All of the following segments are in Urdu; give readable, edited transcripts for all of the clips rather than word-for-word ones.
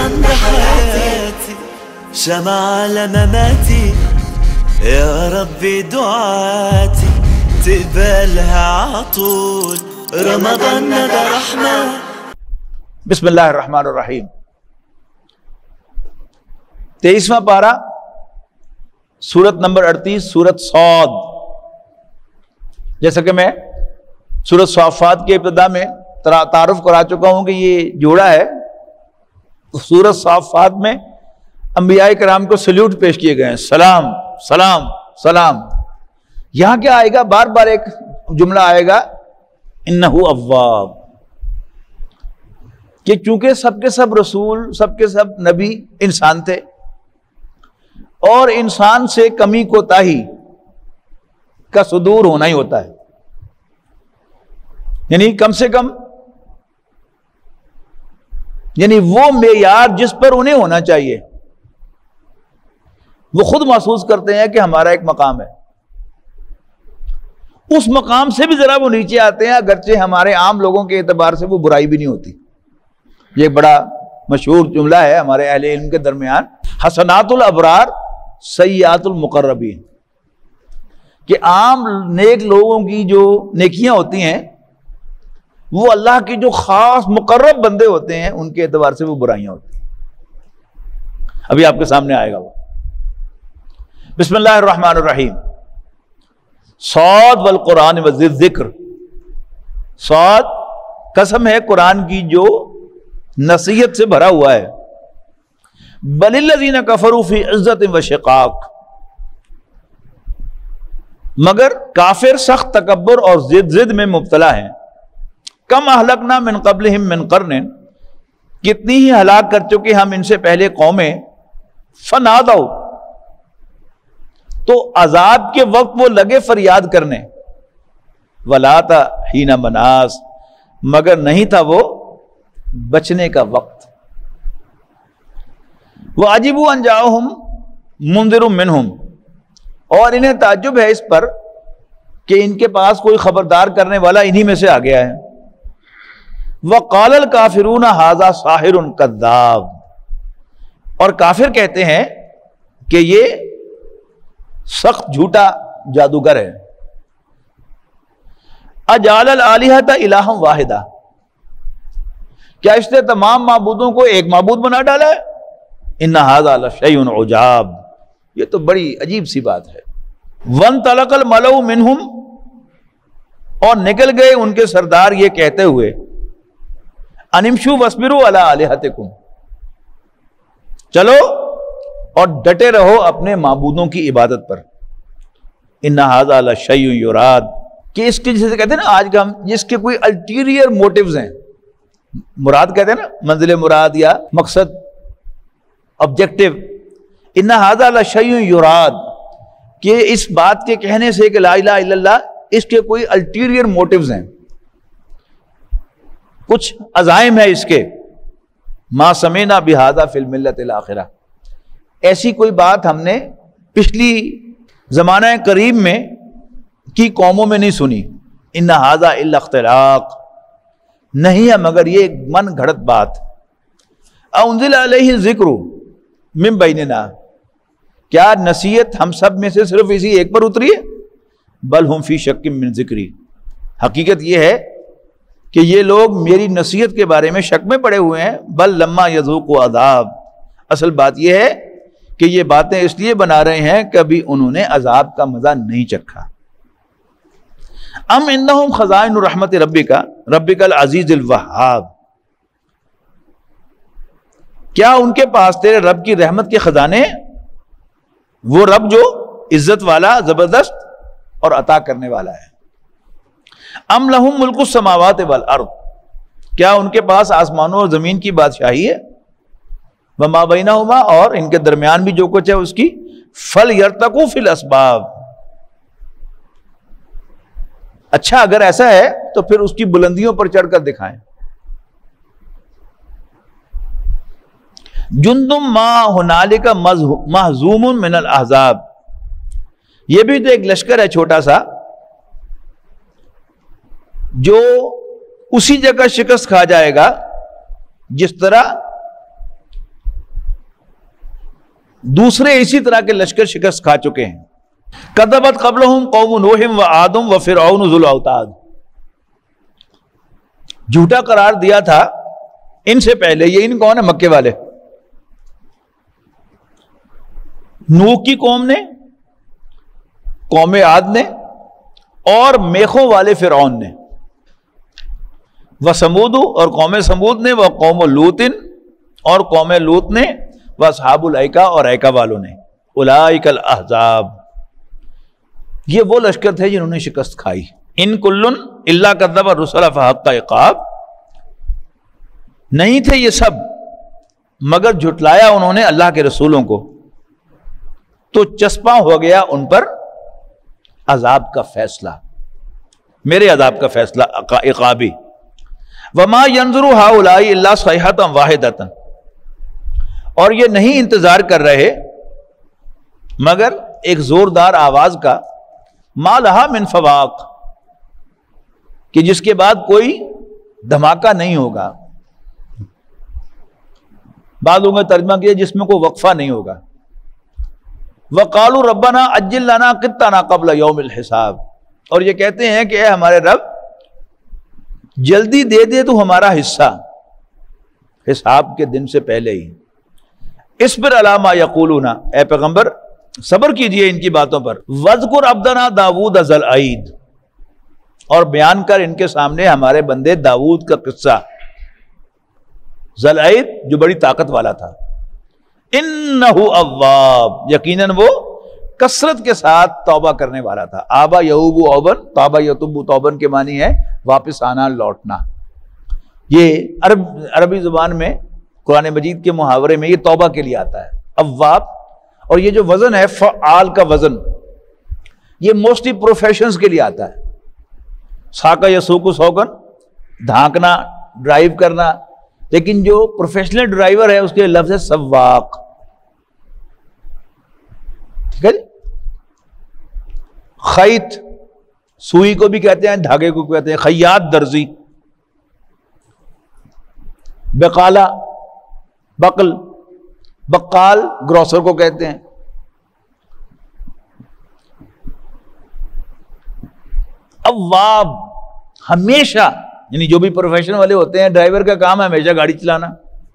رمضان ده حياتي شمع على مماتي يا ربي دعاتي تقبلها عطول رمضان ده رحمة. بسم اللہ الرحمن الرحیم. 23واں پارہ سورت نمبر 38 سورت صاد. جیسا کہ میں سورت صافات کے ابتدا میں تعارف کرا چکا ہوں کہ یہ جوڑا ہے. سورت صافات میں انبیاء کرام کو سلیوٹ پیش کیے گئے ہیں، سلام سلام سلام. یہاں کیا آئے گا؟ بار بار ایک جملہ آئے گا، انہ اواب، کہ چونکہ سب کے سب رسول، سب کے سب نبی انسان تھے، اور انسان سے کمی کوتاہی کا صدور ہونا ہی ہوتا ہے. یعنی کم سے کم، یعنی وہ معیار جس پر انہیں ہونا چاہیے وہ خود محسوس کرتے ہیں کہ ہمارا ایک مقام ہے، اس مقام سے بھی ذرا وہ نیچے آتے ہیں، اگرچہ ہمارے عام لوگوں کے اعتبار سے وہ برائی بھی نہیں ہوتی. یہ بڑا مشہور جملہ ہے ہمارے اہل علم کے درمیان، حسنات الابرار سیئات المقربین، کہ عام نیک لوگوں کی جو نیکیاں ہوتی ہیں وہ اللہ کی جو خاص مقرب بندے ہوتے ہیں ان کے اعتبار سے وہ برائیاں ہوتی ہیں. ابھی آپ کے سامنے آئے گا وہ. بسم اللہ الرحمن الرحیم. صاد والقرآن والذکر. صاد قسم ہے قرآن کی جو نصیحت سے بھرا ہوا ہے. بل الذین کفروا فی عزت و شقاق، مگر کافر سخت تکبر اور ضد میں مبتلا ہیں. کم اہلکنا من قبلہم من قرن، کتنی ہی ہلاک کر چکے ہم ان سے پہلے قومیں. فنادوا، تو عذاب کے وقت وہ لگے فریاد کرنے. ولا حین مناس، مگر نہیں تھا وہ بچنے کا وقت. وعجبوا ان جاءہم منذر منہم، اور انہیں تعجب ہے اس پر کہ ان کے پاس کوئی خبردار کرنے والا انہی میں سے آ گیا ہے. وقال الکافرون ھذا ساحر کذاب، اور کافر کہتے ہیں کہ یہ سخت جھوٹا جادوگر ہے. اجعل الالہۃ الہا واحدا، کیا اس نے تمام معبودوں کو ایک معبود بنا ڈالا ہے؟ ان ھذا لشیء عجاب، یہ تو بڑی عجیب سی بات ہے. وانطلق الملأ منہم، اور نکل گئے ان کے سردار یہ کہتے ہوئے، ان امشوا واصبروا علی الہتکم، چلو اور ڈٹے رہو اپنے معبودوں کی عبادت پر. ان ھذا لشیء یراد، کہ اس کے جسے کہتے ہیں نا آج کا ہم، جس کے کوئی الٹیریئر موٹیوز ہیں، مراد کہتے ہیں نا منزل مراد یا مقصد، آبجیکٹو. ان ھذا لشیء یراد، کہ اس بات کے کہنے سے کہ لا الہ الا اللہ اس کے کوئی الٹیریئر موٹیوز ہیں، کچھ عزائم ہے اس کے. ما سمعنا بہذا فی الملۃ الاخرہ، ایسی کوئی بات ہم نے پچھلی زمانہ قریب میں کی قوموں میں نہیں سنی. ان ھذا الا اختلاق، نہیں ہے مگر یہ ایک من گھڑت بات. انزل علیہ الذکر من بیننا، کیا نصیحت ہم سب میں سے صرف اسی ایک پر اتری ہے؟ بل ہم فی شک من ذکری، حقیقت یہ ہے کہ یہ لوگ میری نصیحت کے بارے میں شک میں پڑے ہوئے ہیں. بل لما یذوقوا عذاب، اصل بات یہ ہے کہ یہ باتیں اس لیے بنا رہے ہیں کہ ابھی انہوں نے عذاب کا مزہ نہیں چکھا. ام انہم خزائن رحمت ربک العزیز الوہاب، کیا ان کے پاس تیرے رب کی رحمت کے خزانے ہیں؟ وہ رب جو عزت والا، زبردست اور عطا کرنے والا ہے. ام لہم ملک السماوات والارض، کیا ان کے پاس آسمانوں اور زمین کی بادشاہی ہے؟ وما بینہما، اور ان کے درمیان بھی جو کچھ ہے اس کی. فلیرتقوا فی الاسباب، اچھا اگر ایسا ہے تو پھر اس کی بلندیوں پر چڑھ کر دکھائیں. جندم ما ہنالک مہزوم من الاحزاب، یہ بھی تو ایک لشکر ہے چھوٹا سا جو اسی جگہ شکست کھا جائے گا جس طرح دوسرے اسی طرح کے لشکر شکست کھا چکے ہیں. کذبت قبلہم قوم نوح و عاد و فرعون ذو الاوتاد. جھوٹا قرار دیا تھا ان سے پہلے. یہ ان کون ہے؟ مکے والے. نوح کی قوم نے، قوم عاد نے، اور میخوں والے فرعون نے. وثمود، اور قوم سمود نے. وقوم لوط، اور قوم لوط نے. واصحاب الایکہ، اور ایکہ والوں نے. اولئک الاحزاب، یہ وہ لشکر تھے جنہوں نے شکست کھائی. ان کل الا کذب الرسل فحق عقاب، نہیں تھے یہ سب مگر جھٹلایا انہوں نے اللہ کے رسولوں کو، تو چسپاں ہو گیا ان پر عذاب کا فیصلہ، میرے عذاب کا فیصلہ عقابی. وما ينظر هؤلاء الا صيحة واحدة، اور یہ نہیں انتظار کر رہے مگر ایک زوردار آواز کا. ما لها من فواق، کہ جس کے بعد کوئی دھماکہ نہیں ہوگا. بعض لوگوں نے ترجمہ کیا جس میں کوئی وقفہ نہیں ہوگا. وقالوا ربنا عجل لنا قطنا قبل یوم الحساب، اور یہ کہتے ہیں کہ اے ہمارے رب جلدی دے دے تو ہمارا حصہ حساب کے دن سے پہلے ہی. اصبر علی ما یقولون، اے پیغمبر صبر کیجئے ان کی باتوں پر. واذکر عبدنا داؤد ذا العید، اور بیان کر ان کے سامنے ہمارے بندے داؤد کا قصہ. ذا العید جو بڑی طاقت والا تھا. انہ اواب، یقیناً وہ کثرت کے ساتھ توبہ کرنے والا تھا. آبا یعوب اوبن، توبہ یتوب توبن کے معنی ہے واپس آنا، لوٹنا. یہ عربی زبان میں قرآن مجید کے محاورے میں یہ توبہ کے لیے آتا ہے اواب. اور یہ جو وزن ہے فعال کا وزن، یہ موسٹلی پروفیشنز کے لیے آتا ہے. ساکا یسوق سوکن، دھانکنا، ڈرائیو کرنا. لیکن جو پروفیشنل ڈرائیور ہے اس کے لفظ ہے سواق. ٹھیک ہے جی. خیط، سوئی کو بھی کہتے ہیں، دھاگے کو کہتے ہیں. خیاط، درزی. بقالہ، بقل، بقال گروسر کو کہتے ہیں. اواب، ہمیشہ، یعنی جو بھی پروفیشن والے ہوتے ہیں ڈرائیور کا کام ہے ہمیشہ گاڑی چلانا.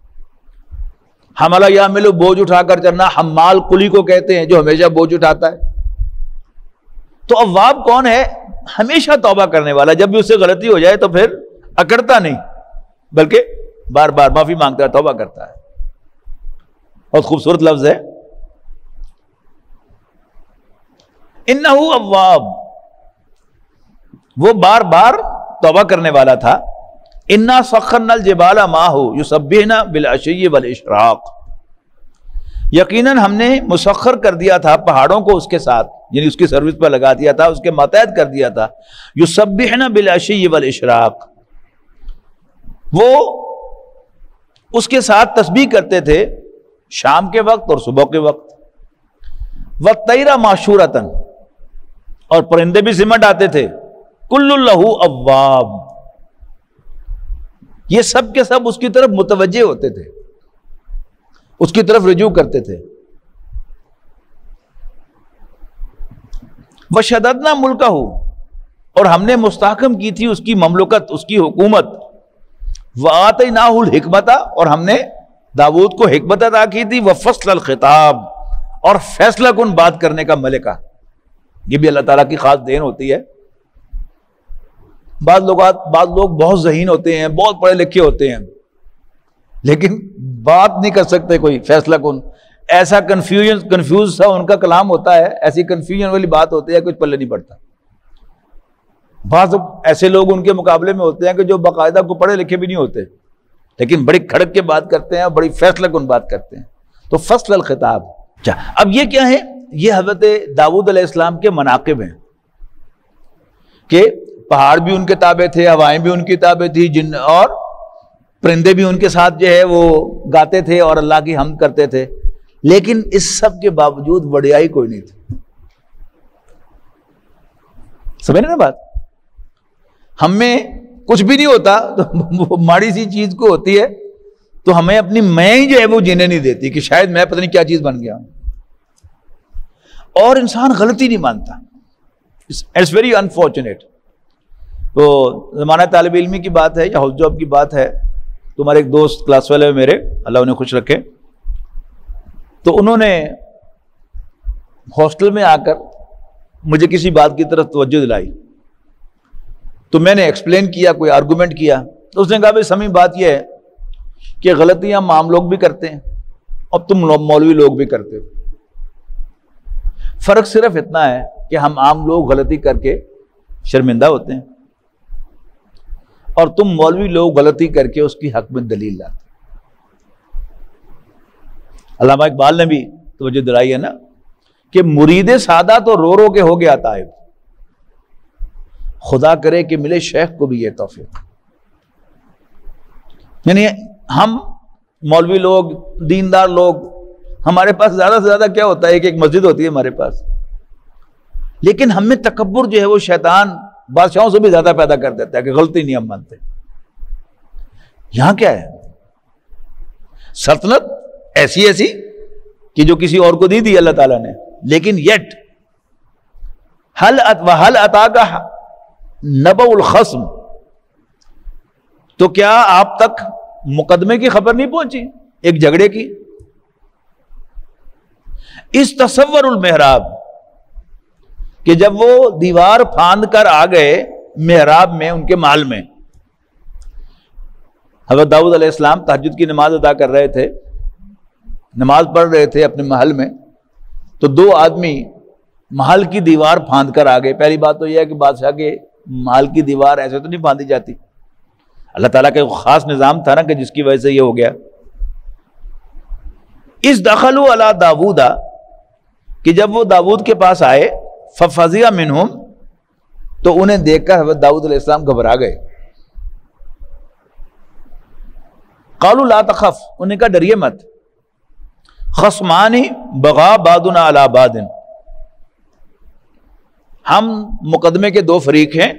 حملہ یحمل، بوجھ اٹھا کر چلنا. حمال کلی کو کہتے ہیں جو ہمیشہ بوجھ اٹھاتا ہے. تو اواب کون ہے؟ ہمیشہ توبہ کرنے والا. جب بھی اس سے غلطی ہو جائے تو پھر اکڑتا نہیں بلکہ بار بار معافی مانگتا ہے، توبہ کرتا ہے. بہت خوبصورت لفظ ہے انہ اواب، وہ بار بار توبہ کرنے والا تھا. انا سخرنا الجبال معه یسبحن بالعشی والاشراق، یقیناً ہم نے مسخر کر دیا تھا پہاڑوں کو اس کے ساتھ، یعنی اس کی سروس پر لگا دیا تھا، اس کے ماتحت کر دیا تھا. یسبحن بالعشی والاشراق، وہ اس کے ساتھ تسبیح کرتے تھے شام کے وقت اور صبح کے وقت. والطیر معشورۃ، اور پرندے بھی سمٹ آتے تھے. کل لہ اواب، یہ سب کے سب اس کی طرف متوجہ ہوتے تھے، اس کی طرف رجوع کرتے تھے. وشددنا ملکہ، اور ہم نے مستحکم کی تھی اس کی مملکت، اس کی حکومت. وآتیناہ الحکمت، اور ہم نے داؤد کو حکمت عطا کی تھی. وفصل الخطاب، اور فیصلہ کن بات کرنے کا ملکہ. یہ بھی اللہ تعالیٰ کی خاص دین ہوتی ہے. بعض لوگ بہت ذہین ہوتے ہیں، بہت پڑھے لکھے ہوتے ہیں، لیکن بات نہیں کر سکتے کوئی فیصلہ کن. ایسا کنفیوز سا ان کا کلام ہوتا ہے، ایسی کنفیوژن والی بات ہوتی ہے، کچھ پلے نہیں پڑتا. بعض ایسے لوگ ان کے مقابلے میں ہوتے ہیں کہ جو باقاعدہ کو پڑھے لکھے بھی نہیں ہوتے لیکن بڑی کھڑک کے بات کرتے ہیں، بڑی فیصلہ کن بات کرتے ہیں. تو فصل الخطاب. اب یہ کیا ہے؟ یہ حضرت داؤد علیہ السلام کے مناقب ہیں کہ پہاڑ بھی ان کے تابع تھے، ہوائیں بھی ان کی تابع تھی، جن اور پرندے بھی ان کے ساتھ جو ہے وہ گاتے تھے اور اللہ کی حمد کرتے تھے. لیکن اس سب کے باوجود وڈیائی کوئی نہیں تھی. سمجھ رہے نا بات؟ ہم میں کچھ بھی نہیں ہوتا تو ماڑی سی چیز کو ہوتی ہے تو ہمیں اپنی میں ہی جو ہے وہ جینے نہیں دیتی کہ شاید میں پتہ نہیں کیا چیز بن گیا ہوں. اور انسان غلطی نہیں مانتا. It's very unfortunate. تو زمانہ طالب علمی کی بات ہے یا ہاؤس جاب کی بات ہے. تمہارے ایک دوست کلاس والے میرے, اللہ انہیں خوش رکھے, تو انہوں نے ہاسٹل میں آ کر مجھے کسی بات کی طرف توجہ دلائی. تو میں نے ایکسپلین کیا, کوئی آرگومنٹ کیا, تو اس نے کہا بھائی سمی بات یہ ہے کہ غلطیاں ہم عام لوگ بھی کرتے ہیں اور تم مولوی لوگ بھی کرتے ہو. فرق صرف اتنا ہے کہ ہم عام لوگ غلطی کر کے شرمندہ ہوتے ہیں اور تم مولوی لوگ غلطی کر کے اس کی حق میں دلیل لاتے. علامہ اقبال نے بھی توجہ دلائی ہے نا کہ مرید سادہ تو رو رو کے ہو گیا تائب, خدا کرے کہ ملے شیخ کو بھی یہ توفیق. یعنی ہم مولوی لوگ, دیندار لوگ, ہمارے پاس زیادہ سے زیادہ کیا ہوتا ہے, ایک مسجد ہوتی ہے ہمارے پاس, لیکن ہم میں تکبر جو ہے وہ شیطان بادشاہوں سے بھی زیادہ پیدا کر دیتا ہے کہ غلطی نہیں ہم مانتے. یہاں کیا ہے, سلطنت ایسی کہ جو کسی اور کو نہیں دی اللہ تعالیٰ نے, لیکن یٹ حل اتاک نبأ الخصم, تو کیا آپ تک مقدمے کی خبر نہیں پہنچی, ایک جھگڑے کی. اس تصور المحراب, کہ جب وہ دیوار پھاند کر آ گئے محراب میں, ان کے محل میں. حضرت داؤد علیہ السلام تہجد کی نماز ادا کر رہے تھے, نماز پڑھ رہے تھے اپنے محل میں, تو دو آدمی محل کی دیوار پھاند کر آ گئے. پہلی بات تو یہ ہے کہ بادشاہ کے محل کی دیوار ایسے تو نہیں پھاندی جاتی, اللہ تعالیٰ کا ایک خاص نظام تھا نا کہ جس کی وجہ سے یہ ہو گیا. اس دخلوا علی داؤد, کہ جب وہ داؤد کے پاس آئے, ففزع منہم, تو انہیں دیکھ کر حضرت داؤد علیہ السلام گھبرا گئے. قالوا لا تخف, انہیں کہا ڈریے مت. خصمان بغا بعضنا علی بعض, ہم مقدمے کے دو فریق ہیں,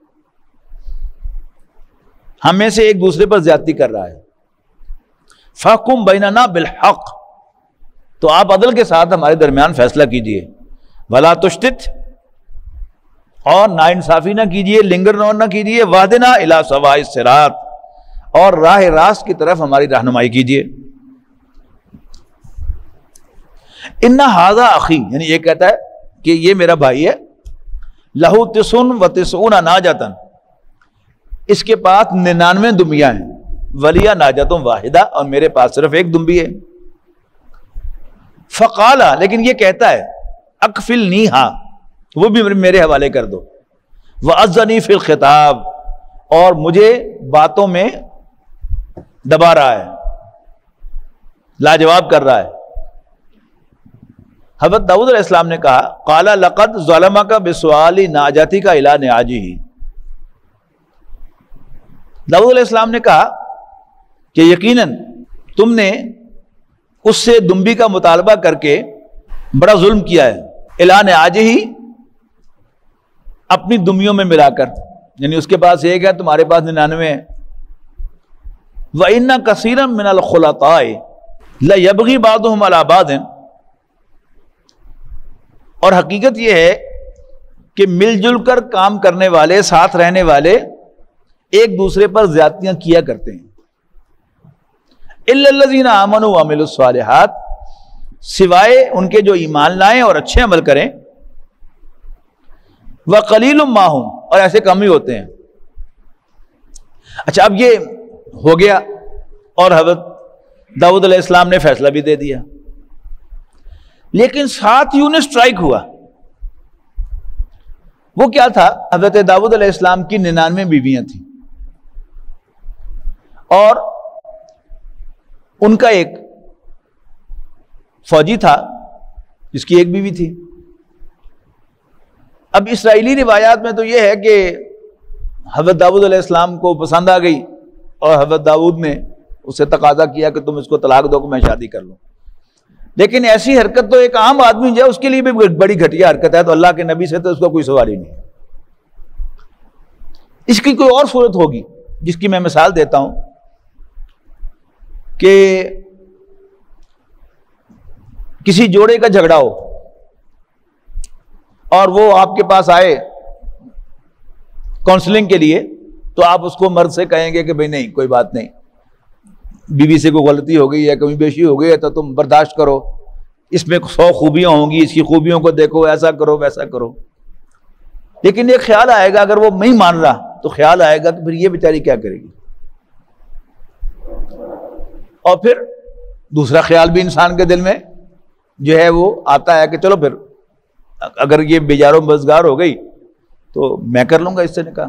ہم میں سے ایک دوسرے پر زیادتی کر رہا ہے. فاحکم بیننا بالحق, تو آپ عدل کے ساتھ ہمارے درمیان فیصلہ کیجئے. ولا تشتت, اور ناانصافی نہ کیجئے, لنگر نہ کیجئے. واہدنا الی سواء الصراط, اور راہ راست کی طرف ہماری رہنمائی کیجئے. ان ھذا اخی, یعنی یہ کہتا ہے کہ یہ میرا بھائی ہے. لہو 99 ناجۃ, اس کے پاس 99 دمبیاں ہیں. ولیہ ناجۃ واحدہ, اور میرے پاس صرف ایک دمبی ہے. فقال, لیکن یہ کہتا ہے اکفلنیھا, وہ بھی میرے حوالے کر دو. وعزنی فی الخطاب, اور مجھے باتوں میں دبا رہا ہے, لاجواب کر رہا ہے. حضرت داؤد علیہ السلام نے کہا قال لقد ظلمک بسؤال ناجتک الی نعاجہ, داؤد علیہ السلام نے کہا کہ یقیناً تم نے اس سے دمبی کا مطالبہ کر کے بڑا ظلم کیا ہے. الی نعاجہ, اپنی دمبیوں میں ملا کر, یعنی اس کے پاس ایک ہے, تمہارے پاس 99 ہے. وَإِنَّ كَثِيرًا مِنَ الْخُلَطَاءِ لَيَبْغِي بَعْضُهُمْ عَلَى بَعْضٍ, اور حقیقت یہ ہے کہ مل جل کر کام کرنے والے, ساتھ رہنے والے ایک دوسرے پر زیادتیاں کیا کرتے ہیں. إِلَّا الَّذِينَ آمَنُوا وَعَمِلُوا الصَّالِحَاتِ, سوائے ان کے جو ایمان لائیں اور اچھے عمل کریں. وَقَلِيلٌ مَّا هُمْ, اور ایسے کم ہی ہوتے ہیں. اچھا, اب یہ ہو گیا اور حضرت داؤد علیہ السلام نے فیصلہ بھی دے دیا, لیکن ساتھ ہی انہیں سٹرائک ہوا. وہ کیا تھا, حضرت داؤد علیہ السلام کی 99 بیویاں تھیں, اور ان کا ایک فوجی تھا جس کی ایک بیوی تھی. اب اسرائیلی روایات میں تو یہ ہے کہ حضرت داؤد علیہ السلام کو پسند آ گئی اور حضرت داؤد نے اس سے تقاضا کیا کہ تم اس کو طلاق دو کہ میں شادی کر لوں. لیکن ایسی حرکت تو ایک عام آدمی جو ہے اس کے لیے بھی بڑی گھٹیا حرکت ہے, تو اللہ کے نبی سے تو اس کا کوئی سوال ہی نہیں. اس کی کوئی اور صورت ہوگی جس کی میں مثال دیتا ہوں کہ کسی جوڑے کا جھگڑا ہو, اور وہ آپ کے پاس آئے کاؤنسلنگ کے لیے تو آپ اس کو مرد سے کہیں گے کہ بھئی نہیں کوئی بات نہیں, بیوی سے کوئی غلطی ہو گئی ہے, کمی بیشی ہو گئی ہے تو تم برداشت کرو, اس میں 100 خوبیاں ہوں گی, اس کی خوبیوں کو دیکھو, ایسا کرو ویسا کرو. لیکن ایک خیال آئے گا, اگر وہ نہیں مان رہا تو خیال آئے گا کہ پھر یہ بیچاری کیا کرے گی. اور پھر دوسرا خیال بھی انسان کے دل میں جو ہے وہ آتا ہے کہ چلو پھر اگر یہ بیجار و مزگار ہو گئی تو میں کر لوں گا اس سے نکاح.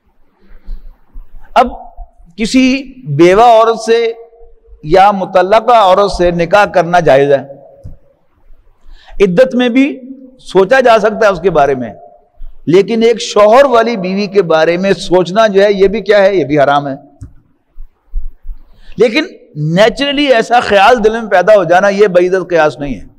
اب کسی بیوہ عورت سے یا مطلقہ عورت سے نکاح کرنا جائز ہے, عدت میں بھی سوچا جا سکتا ہے اس کے بارے میں, لیکن ایک شوہر والی بیوی کے بارے میں سوچنا جو ہے یہ بھی کیا ہے, یہ بھی حرام ہے. لیکن نیچرلی ایسا خیال دل میں پیدا ہو جانا یہ بعیدت قیاس نہیں ہے.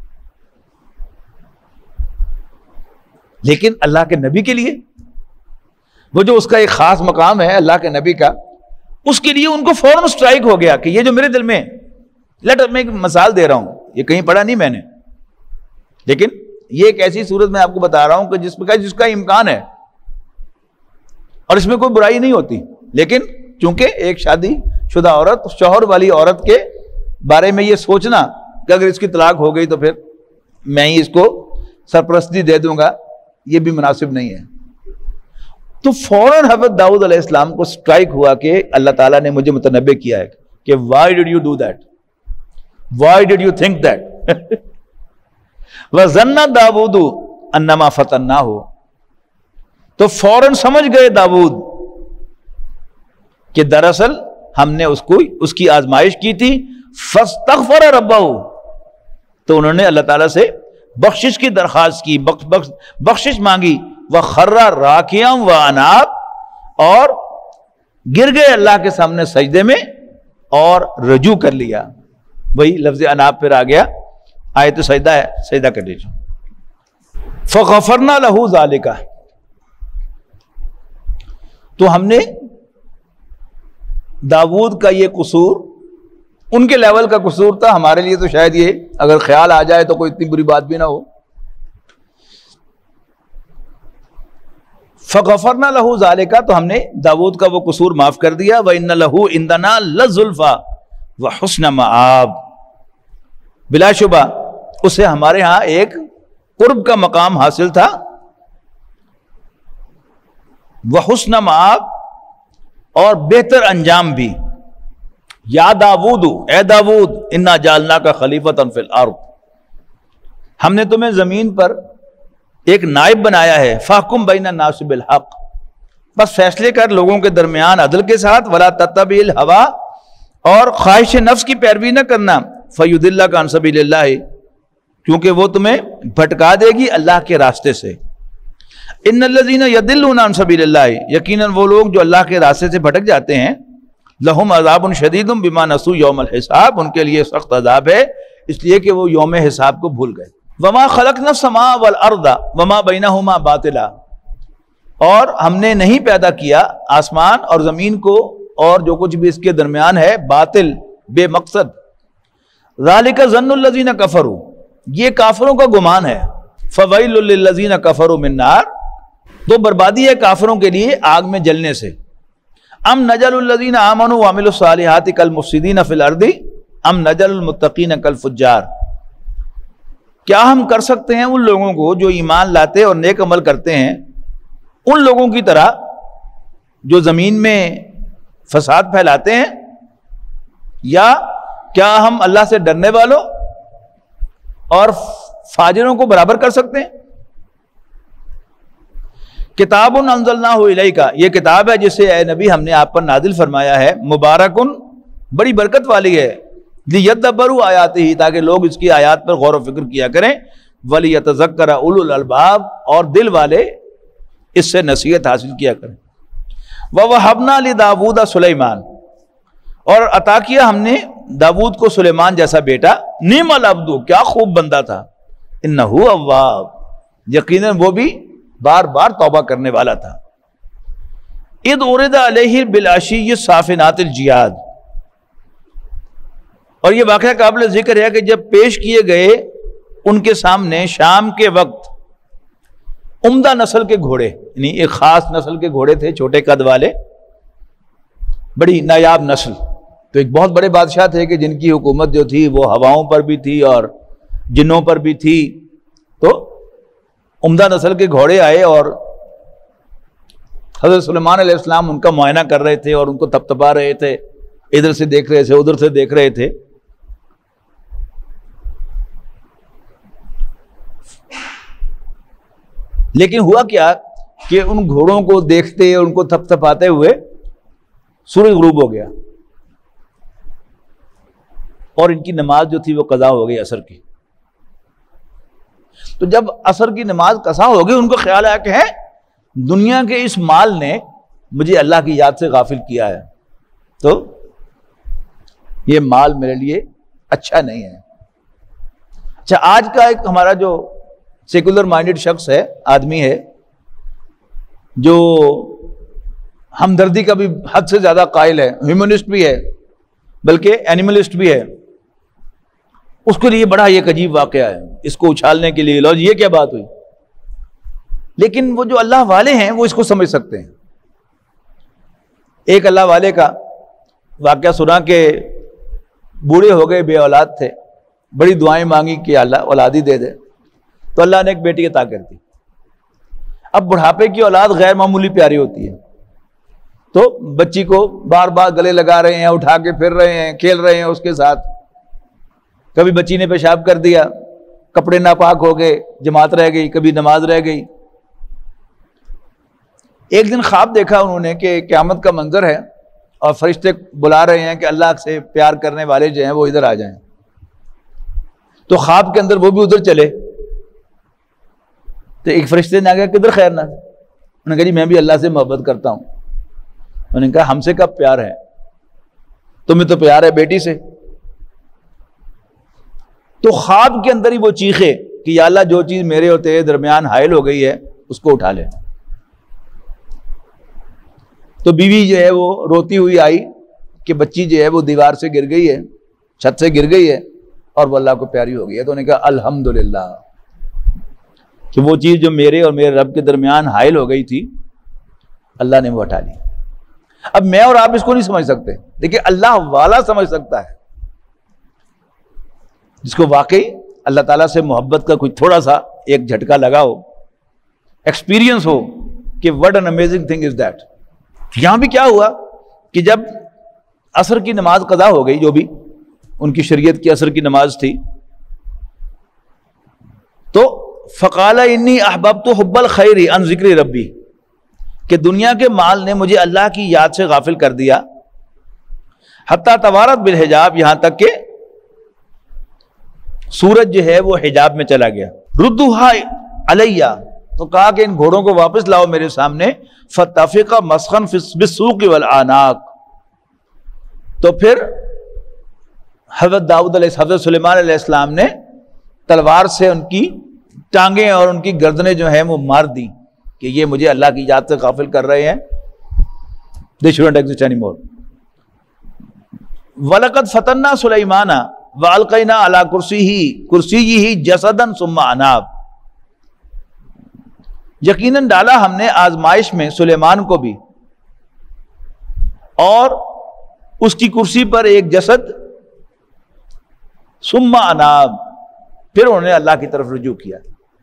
لیکن اللہ کے نبی کے لیے وہ جو اس کا ایک خاص مقام ہے اللہ کے نبی کا, اس کے لیے ان کو فوراً سٹرائک ہو گیا کہ یہ جو میرے دل میں, میں ایک مثال دے رہا ہوں, یہ کہیں پڑھا نہیں میں نے, لیکن یہ ایک ایسی صورت میں آپ کو بتا رہا ہوں کہ جس کا امکان ہے اور اس میں کوئی برائی نہیں ہوتی. لیکن چونکہ ایک شادی شدہ عورت, شوہر والی عورت کے بارے میں یہ سوچنا کہ اگر اس کی طلاق ہو گئی تو پھر میں ہی اس کو سرپرستی دے دوں گا, یہ بھی مناسب نہیں ہے. تو فوراً حضرت داؤد علیہ السلام کو سٹرائک ہوا کہ اللہ تعالیٰ نے مجھے متنبہ کیا ہے کہ why did you do that, why did you think that وَظَنَّ داؤد أَنَّمَا فَتَنَّاهُ, تو فوراً سمجھ گئے داؤد کہ دراصل ہم نے اس کی آزمائش کی تھی. فَاسْتَغْفَرَ رَبَّهُ, تو انہوں نے اللہ تعالیٰ سے بخشش کی درخواست کی, بخشش مانگی. وَخَرَّ رَاكِعًا وَأَنَابَ, اور گر گئے اللہ کے سامنے سجدے میں اور رجوع کر لیا. وہی لفظ اناب پھر آ گیا, آیت سجدہ ہے, سجدہ کر لیجیے. فَغَفَرْنَا لَهُ ذَلِكَ, تو ہم نے داؤد کا یہ قصور, ان کے لیول کا قصور تھا, ہمارے لیے تو شاید یہ اگر خیال آ جائے تو کوئی اتنی بری بات بھی نہ ہو. فَغَفَرْنَا لَهُ ذَلِكَ, تو ہم نے داؤد کا وہ قصور معاف کر دیا. وَإِنَّ لَهُ عِندَنَا لَزُلْفَىٰ وَحُسْنَ مَآبٍ, بلا شبہ اسے ہمارے ہاں ایک قرب کا مقام حاصل تھا. وَحُسْنَ مَآبٍ, اور بہتر انجام بھی. یا داؤد, اے داؤد, انا جعلناک خلیفۃ فی الارض, ہم نے تمہیں زمین پر ایک نائب بنایا ہے. فاحکم بین الناس بالحق, بس فیصلے کر لوگوں کے درمیان عدل کے ساتھ. ولا تتبع الہویٰ, اور خواہش نفس کی پیروی نہ کرنا. فیضلک عن سبیل اللہ, کیونکہ وہ تمہیں بھٹکا دے گی اللہ کے راستے سے. ان الذین یضلون عن سبیل اللہ, یقیناً وہ لوگ جو اللہ کے راستے سے بھٹک جاتے ہیں. لہم عذاب شدید بما نسوا یوم الحساب, ان کے لیے سخت عذاب ہے اس لیے کہ وہ یوم حساب کو بھول گئے. وما خلقنا السماء والارض وما بینہما باطلا, اور ہم نے نہیں پیدا کیا آسمان اور زمین کو اور جو کچھ بھی اس کے درمیان ہے باطل, بے مقصد. ذالک ظن الذین کفروا, یہ کافروں کا گمان ہے. فویل للذین کفروا من نار, تو بربادی ہے کافروں کے لیے آگ میں جلنے سے. ام نجعل الذین آمنوا وعملوا الصالحات کالمفسدین فی الارض ام نجعل المتقین کالفجار, کیا ہم کر سکتے ہیں ان لوگوں کو جو ایمان لاتے اور نیک عمل کرتے ہیں ان لوگوں کی طرح جو زمین میں فساد پھیلاتے ہیں, یا کیا ہم اللہ سے ڈرنے والوں اور فاجروں کو برابر کر سکتے ہیں؟ کتاب انزلناہ الیک, یہ کتاب ہے جسے اے نبی ہم نے آپ پر نازل فرمایا ہے. مبارکن, بڑی برکت والی ہے. لیدبروا آیاتہ, تاکہ لوگ اس کی آیات پر غور و فکر کیا کریں. ولیتذکر اولو الالباب, اور دل والے اس سے نصیحت حاصل کیا کریں. ووہبنا لداؤد سلیمان, اور عطا کیا ہم نے داؤد کو سلیمان جیسا بیٹا. نعم العبد, کیا خوب بندہ تھا. انہ اواب, یقیناً وہ بھی بار بار توبہ کرنے والا تھا. اذ عرض علیہ بالعشی الصافنات الجیاد, اور یہ واقعہ قابل ذکر ہے کہ جب پیش کیے گئے ان کے سامنے شام کے وقت عمدہ نسل کے گھوڑے، یعنی ایک خاص نسل کے گھوڑے تھے، چھوٹے قد والے، بڑی نایاب نسل. تو ایک بہت بڑے بادشاہ تھے کہ جن کی حکومت جو تھی وہ ہواؤں پر بھی تھی اور جنوں پر بھی تھی. تو عمدہ نسل کے گھوڑے آئے اور حضرت سلیمان علیہ السلام ان کا معائنہ کر رہے تھے اور ان کو تپتپا رہے تھے، ادھر سے دیکھ رہے تھے، ادھر سے دیکھ رہے تھے. لیکن ہوا کیا کہ ان گھوڑوں کو دیکھتے اور ان کو تھپتھپاتے ہوئے سورج غروب ہو گیا اور ان کی نماز جو تھی وہ قضا ہو گئی عصر کی. تو جب عصر کی نماز قضا ہو گئی ان کو خیال آیا کہ دنیا کے اس مال نے مجھے اللہ کی یاد سے غافل کیا ہے، تو یہ مال میرے لیے اچھا نہیں ہے. اچھا، آج کا ایک ہمارا جو سیکولر مائنڈڈ شخص ہے، آدمی ہے، جو ہمدردی کا بھی حد سے زیادہ قائل ہے، ہیومنسٹ بھی ہے بلکہ اینیملسٹ بھی ہے، اس کے لیے بڑا ایک عجیب واقعہ ہے اس کو اچھالنے کے لیے، لو یہ کیا بات ہوئی. لیکن وہ جو اللہ والے ہیں وہ اس کو سمجھ سکتے ہیں. ایک اللہ والے کا واقعہ سنا کہ بوڑھے ہو گئے، بے اولاد تھے، بڑی دعائیں مانگی کہ اللہ اولاد ہی دے دے، تو اللہ نے ایک بیٹی عطا کر دی. اب بڑھاپے کی اولاد غیر معمولی پیاری ہوتی ہے، تو بچی کو بار بار گلے لگا رہے ہیں، اٹھا کے پھر رہے ہیں، کھیل رہے ہیں اس کے ساتھ. کبھی بچی نے پیشاب کر دیا، کپڑے ناپاک ہو گئے، جماعت رہ گئی، کبھی نماز رہ گئی. ایک دن خواب دیکھا انہوں نے کہ قیامت کا منظر ہے اور فرشتے بلا رہے ہیں کہ اللہ سے پیار کرنے والے جو ہیں وہ ادھر آ جائیں. تو خواب کے اندر وہ بھی ادھر چلے. تو ایک فرشتے نے آ گیا، کدھر خیر نہ؟ انہوں نے کہا جی میں بھی اللہ سے محبت کرتا ہوں. انہوں نے کہا ہم سے کب پیار ہے؟ تمہیں تو پیار ہے بیٹی سے. تو خواب کے اندر ہی وہ چیخے کہ یا اللہ جو چیز میرے اور تیرے درمیان حائل ہو گئی ہے اس کو اٹھا لے. تو بیوی جو ہے وہ روتی ہوئی آئی کہ بچی جو ہے وہ دیوار سے گر گئی ہے، چھت سے گر گئی ہے اور وہ اللہ کو پیاری ہو گئی ہے. تو انہوں نے کہا الحمدللہ کہ وہ چیز جو میرے اور میرے رب کے درمیان حائل ہو گئی تھی اللہ نے وہ ہٹا لی. اب میں اور آپ اس کو نہیں سمجھ سکتے، دیکھیں اللہ والا سمجھ سکتا ہے، جس کو واقعی اللہ تعالیٰ سے محبت کا کوئی تھوڑا سا ایک جھٹکا لگا ہو، ایکسپیرینس ہو کہ what an amazing thing is that. یہاں بھی کیا ہوا کہ جب عصر کی نماز قضا ہو گئی، جو بھی ان کی شریعت کی عصر کی نماز تھی، تو فقال انی احببت حب الخیر عن ذکر ربی، کہ دنیا کے مال نے مجھے اللہ کی یاد سے غافل کر دیا. حتی توارت بالحجاب، یہاں تک کہ سورج جو ہے وہ حجاب میں چلا گیا. ردوہا علیہ، تو کہا کہ ان گھوڑوں کو واپس لاؤ میرے سامنے. فتفق مسخن بالسوق والاعناق، تو پھر حضرت سلیمان علیہ السلام نے تلوار سے ان کی ٹانگیں اور ان کی گردنیں جو ہیں وہ مار دی کہ یہ مجھے اللہ کی یاد سے غافل کر رہے ہیں. They shouldn't exist anymore. وَلَقَدْ فَتَنَّا سُلَيْمَانَ وَأَلْقَيْنَا عَلَى كُرْسِيِّهِ جَسَدًا ثُمَّ أَنَابَ، یقیناً ڈالا ہم نے آزمائش میں سلیمان کو بھی اور اس کی کرسی پر ایک جسد، ثم اناب، پھر انہوں نے اللہ کی طرف رجوع کیا.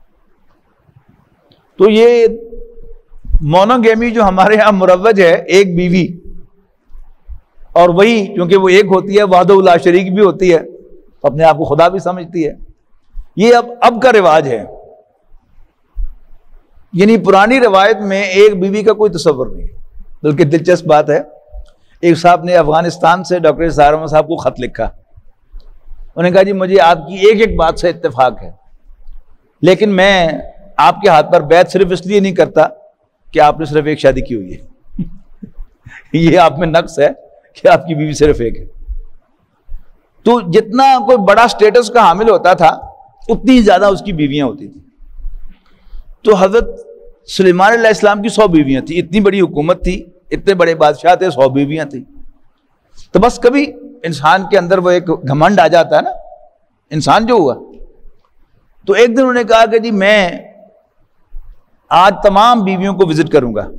تو یہ مونوگیمی جو ہمارے ہاں مروج ہے، ایک بیوی، اور وہی کیونکہ وہ ایک ہوتی ہے وحدہ لا شریک بھی ہوتی ہے، اپنے آپ کو خدا بھی سمجھتی ہے، یہ اب کا رواج ہے. یعنی پرانی روایت میں ایک بیوی کا کوئی تصور نہیں. بلکہ دلچسپ بات ہے، ایک صاحب نے افغانستان سے ڈاکٹر سارما صاحب کو خط لکھا. انہوں نے کہا جی مجھے آپ کی ایک ایک بات سے اتفاق ہے، لیکن میں آپ کے ہاتھ پر بیعت صرف اس لیے نہیں کرتا کہ آپ نے صرف ایک شادی کی ہوئی ہے. یہ آپ میں نقص ہے کہ آپ کی بیوی صرف ایک ہے. تو جتنا کوئی بڑا سٹیٹس کا حامل ہوتا تھا اتنی زیادہ اس کی بیویاں ہوتی تھیں. تو حضرت سلیمان علیہ السلام کی 100 بیویاں تھیں، اتنی بڑی حکومت تھی، اتنے بڑے بادشاہ تھے، 100 بیویاں تھیں. تو بس کبھی انسان کے اندر وہ ایک گھمنڈ آ جاتا ہے نا، انسان جو ہوا. تو ایک دن انہوں نے کہا کہ جی میں آج تمام بیویوں کو وزٹ کروں گا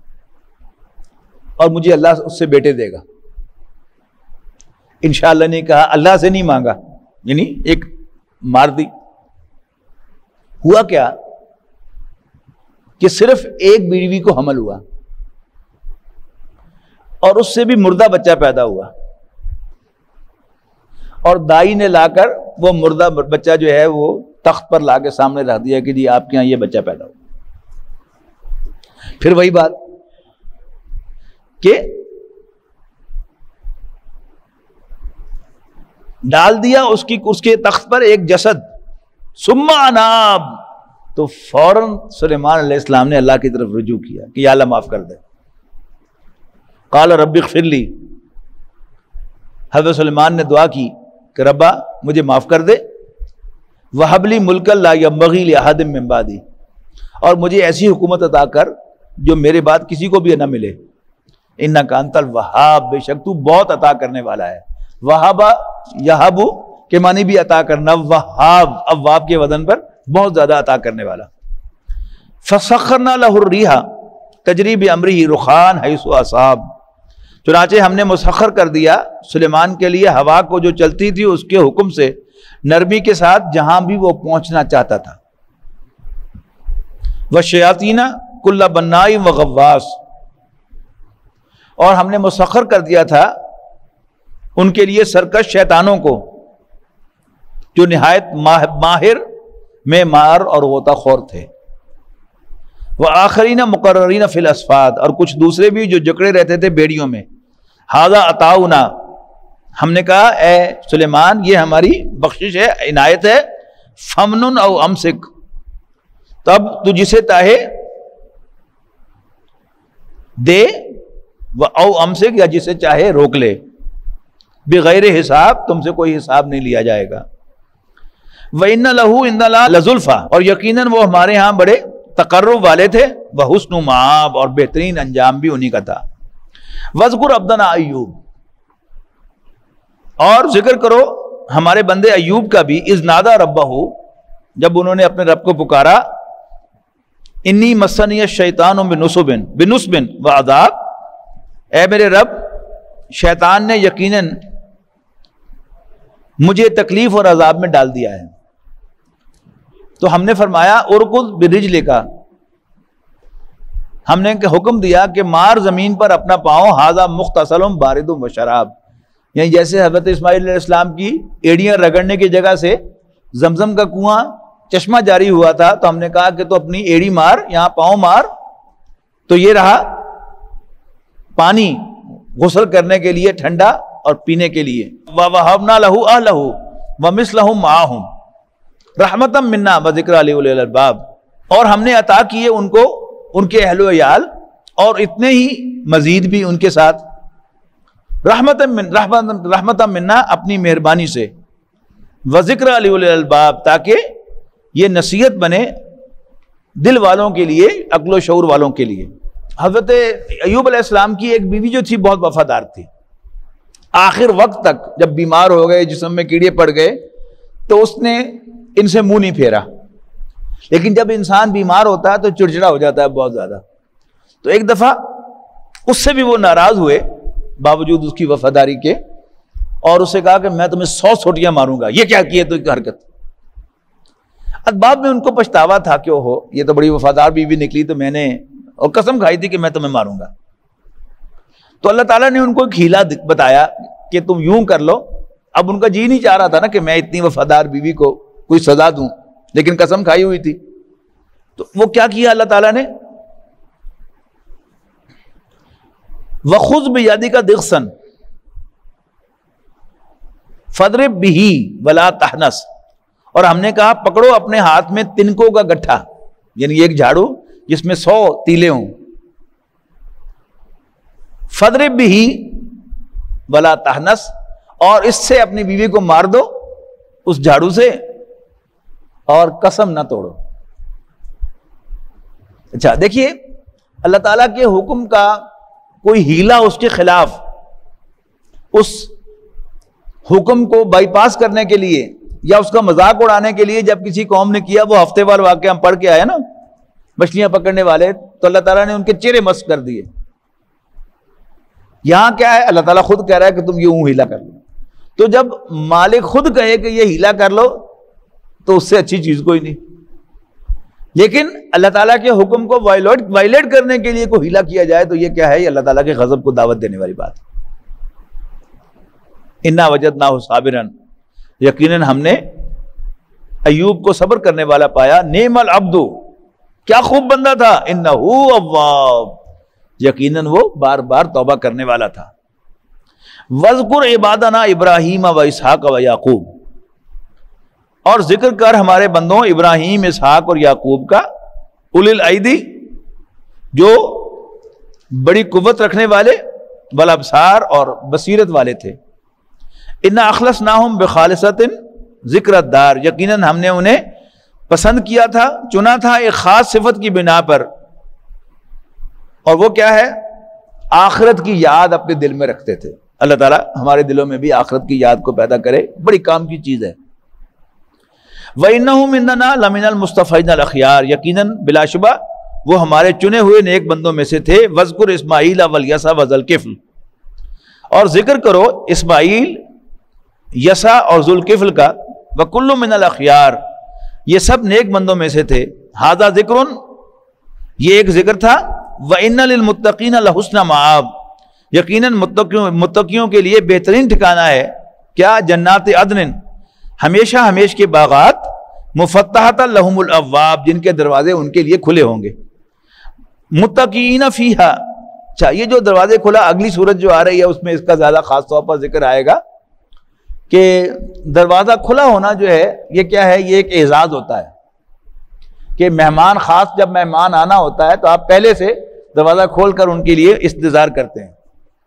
اور مجھے اللہ اس سے بیٹے دے گا. انشاءاللہ نے کہا, اللہ سے نہیں مانگا, یعنی ایک مار دی. ہوا کیا کہ صرف ایک بیوی کو حمل ہوا اور اس سے بھی مردہ بچہ پیدا ہوا, اور دائی نے لا کر وہ مردہ بچہ جو ہے وہ تخت پر لا کے سامنے رکھ دیا کہ جی آپ کے یہاں یہ بچہ پیدا ہوا. پھر وہی بات کہ ڈال دیا اس کے تخت پر ایک جسد, ثم اناب, تو فوراً سلیمان علیہ السلام نے اللہ کی طرف رجوع کیا کہ یا اللہ معاف کر دے. قال رب اغفر لی, حضرت سلیمان نے دعا کی کہ ربا مجھے معاف کر دے, وہب لی ملکا لا ینبغی لأحد من بعدی, اور مجھے ایسی حکومت عطا کر جو میرے بعد کسی کو بھی نہ ملے. انک انت الوہاب, بے شک تو بہت عطا کرنے والا ہے. وہابا یہابو کے معنی بھی عطا کرنا, وہاب اواب کے وزن پر بہت زیادہ عطا کرنے والا. فسخرنا لہ الریح تجری بامرہ رخان حیث اصاب, چنانچہ ہم نے مسخر کر دیا سلیمان کے لیے ہوا کو جو چلتی تھی اس کے حکم سے نرمی کے ساتھ جہاں بھی وہ پہنچنا چاہتا تھا. والشیاطین کل بناء وغواص, اور ہم نے مسخر کر دیا تھا ان کے لیے سرکش شیطانوں کو جو نہایت ماہر معمار اور غوطہ خور تھے. وآخرین مقررین فی الاسفاد, اور کچھ دوسرے بھی جو جکڑے رہتے تھے بیڑیوں میں. ھذا عطاؤنا, ہم نے کہا اے سلیمان یہ ہماری بخشش ہے, عنایت ہے. فمنن او امسک, تب تو جسے چاہے دے, و او امسک, یا جسے چاہے روک لے. بغیر حساب, تم سے کوئی حساب نہیں لیا جائے گا. وَإِنَّ لَهُ عِندَ اللَّهِ لَزُلْفَىٰ, اور یقیناً وہ ہمارے ہاں بڑے تقرب والے تھے. وَحُسْنُ مآب, اور بہترین انجام بھی انہی کا تھا. وَاذْكُرْ عَبْدَنَا ایوب, اور ذکر کرو ہمارے بندے ایوب کا بھی. اذ نادى ربہ, جب انہوں نے اپنے رب کو پکارا. انی مسنی الشیطان بنصب وعذاب, اے میرے رب شیطان نے یقیناً مجھے تکلیف اور عذاب میں ڈال دیا ہے. تو ہم نے فرمایا ارکض برجلک, ہم نے حکم دیا کہ مار زمین پر اپنا پاؤں. ھذا مغتسل بارد وشراب, یعنی جیسے حضرت اسماعیل علیہ السلام کی ایڑیاں رگڑنے کی جگہ سے زمزم کا کنواں چشمہ جاری ہوا تھا, تو ہم نے کہا کہ تو اپنی ایڑی مار, یہاں پاؤں مار, تو یہ رہا پانی غسل کرنے کے لیے ٹھنڈا اور پینے کے لیے. وَوَهَبْنَا لَهُ أَهْلَهُ وَمِثْلَهُمْ مَعَهُمْ رَحْمَةً مِنَّا وَذِكْرَىٰ لِأُولِي الْأَلْبَابِ, اور ہم نے عطا کیے ان کو ان کے اہل و عیال اور اتنے ہی مزید بھی ان کے ساتھ. رحمتً منا, اپنی مہربانی سے. وذکر لأولی الالباب, تاکہ یہ نصیحت بنے دل والوں کے لیے, عقل و شعور والوں کے لیے. حضرت ایوب علیہ السلام کی ایک بیوی جو تھی بہت وفادار تھی. آخر وقت تک جب بیمار ہو گئے, جسم میں کیڑے پڑ گئے, تو اس نے ان سے منہ نہیں پھیرا. لیکن جب انسان بیمار ہوتا ہے تو چڑچڑا ہو جاتا ہے بہت زیادہ. تو ایک دفعہ اس سے بھی وہ ناراض ہوئے باوجود اس کی وفاداری کے, اور اسے کہا کہ میں تمہیں 100 سوٹیاں ماروں گا. یہ کیا کیے تو ایک حرکت. بعد میں ان کو پچھتاوا تھا کہ اوہو یہ تو بڑی وفادار بیوی نکلی, تو میں نے اور قسم کھائی تھی کہ میں تمہیں ماروں گا. تو اللہ تعالیٰ نے ان کو ایک ہیلا بتایا کہ تم یوں کر لو. اب ان کا جی نہیں چاہ رہا تھا نا کہ میں اتنی وفادار بیوی کو کوئی سزا دوں, لیکن قسم کھائی ہوئی تھی. تو وہ کیا کیا اللہ تعالیٰ نے, وَخُذْ بِيَدِكَ ضِغْثًا فَاضْرِب بِهِ وَلَا تَحْنَثْ, اور ہم نے کہا پکڑو اپنے ہاتھ میں تنکوں کا گٹھا, یعنی ایک جھاڑو جس میں 100 تیلے ہوں. فَاضْرِب بِهِ وَلَا تَحْنَثْ, اور اس سے اپنی بیوی کو مار دو اس جھاڑو سے, اور قسم نہ توڑو. اچھا دیکھیے, اللہ تعالیٰ کے حکم کا کوئی ہیلا اس کے خلاف, اس حکم کو بائی پاس کرنے کے لیے یا اس کا مذاق اڑانے کے لیے جب کسی قوم نے کیا, وہ ہفتے وار واقعہ ہم پڑھ کے آئے نا, مچھلیاں پکڑنے والے، تو اللہ تعالیٰ نے ان کے چہرے مسخ کر دیے۔ یہاں کیا ہے، اللہ تعالیٰ خود کہہ رہا ہے کہ تم یوں ہیلا کر لو۔ تو جب مالک خود کہے کہ یہ ہیلا کر لو تو اس سے اچھی چیز کوئی نہیں، لیکن اللہ تعالیٰ کے حکم کو وائلیٹ کرنے کے لیے کوئی ہیلا کیا جائے تو یہ کیا ہے، یہ اللہ تعالیٰ کے غضب کو دعوت دینے والی بات ہے۔ انا وجدناہ صابرا، یقیناً ہم نے ایوب کو صبر کرنے والا پایا، نعم العبد، کیا خوب بندہ تھا، انہ اواب، یقیناً وہ بار بار توبہ کرنے والا تھا۔ وذکر عبادنا ابراہیم و اسحاق و یعقوب، اور ذکر کر ہمارے بندوں ابراہیم، اسحاق اور یعقوب کا، اولی الایدی، جو بڑی قوت رکھنے والے، والابصار، اور بصیرت والے تھے۔ انا اخلصناہم بخالصۃ ذکر الدار، یقیناً ہم نے انہیں پسند کیا تھا، چنا تھا ایک خاص صفت کی بنا پر، اور وہ کیا ہے، آخرت کی یاد اپنے دل میں رکھتے تھے۔ اللہ تعالیٰ ہمارے دلوں میں بھی آخرت کی یاد کو پیدا کرے، بڑی کام کی چیز ہے۔ وَإِنَّهُ مِنَّنَا لَمِنَ الْمُصْطَفَيْنَ الْأَخْيَارِ، یقیناً بلا شبہ وہ ہمارے چنے ہوئے نیک بندوں میں سے تھے۔ وَاذْكُرْ إِسْمَاعِيلَ وَالْيَسَعَ وَذَا الْكِفْلِ، اور ذکر کرو اسماعیل، یسع اور ذوالکفل کا، وَكُلُّ مِنَ الْأَخْيَارِ، یہ سب نیک بندوں میں سے تھے۔ ھذا ذکر، یہ ایک ذکر تھا۔ وَإِنَّ لِلْمُتَّقِينَ لَحُسْنَ مآب، یقیناً متقیوں کے لیے بہترین ٹھکانہ ہے، کیا، جنات عدن، ہمیشہ ہمیش کے باغات، مفتحۃ لہم الابواب، جن کے دروازے ان کے لیے کھلے ہوں گے۔ متقین فیہا، اچھا یہ جو دروازے کھلا، اگلی صورت جو آ رہی ہے اس میں اس کا زیادہ خاص طور پر ذکر آئے گا کہ دروازہ کھلا ہونا جو ہے یہ کیا ہے، یہ ایک اعزاز ہوتا ہے کہ مہمان خاص جب مہمان آنا ہوتا ہے تو آپ پہلے سے دروازہ کھول کر ان کے لیے انتظار کرتے ہیں۔